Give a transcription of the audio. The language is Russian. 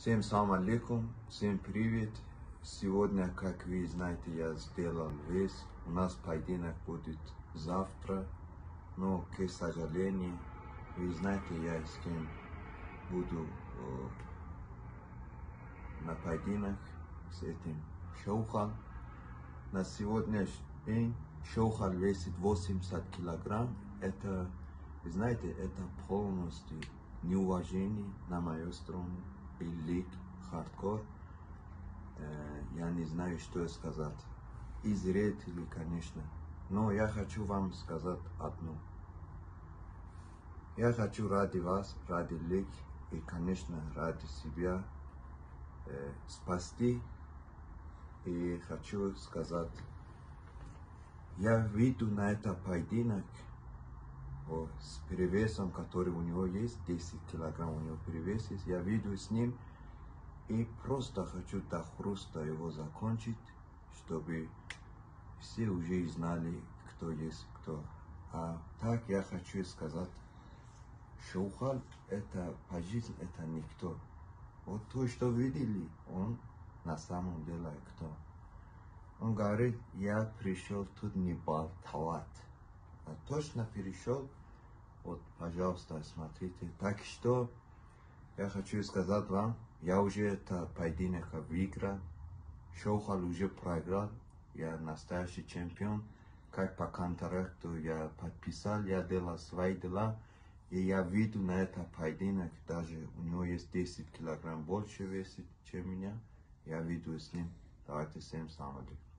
Всем салам алейкум, всем привет. Сегодня, как вы знаете, я сделал вес. У нас поединок будет завтра, но, к сожалению, вы знаете, я с кем буду на поединок с этим Шаухал. На сегодняшний день Шаухал весит 80 килограмм. Это, вы знаете, это полностью неуважение на мою сторону. Лиг, хардкор. Я не знаю, что сказать. И зрители, конечно. Но я хочу вам сказать одно. Я хочу ради вас, ради лиг и, конечно, ради себя спасти. И хочу сказать, я выйду на это поединок с перевесом, который у него есть, 10 килограмм у него перевес есть. Я выйду с ним и просто хочу до хруста его закончить, чтобы все уже знали, кто есть кто. А так я хочу сказать, Шаухал это по жизни это никто. Вот то, что видели, он на самом деле кто. Он говорит, я пришел тут не болтовать. А точно пришел, вот, пожалуйста, смотрите. Так что я хочу сказать вам, я уже это поединок выиграл. Шаухал уже проиграл. Я настоящий чемпион. Как по контракту я подписал, я делал свои дела. И я выйду на это поединок. Даже у него есть 10 килограмм больше весит, чем меня. Я выйду с ним. Давайте всем салам алейкум.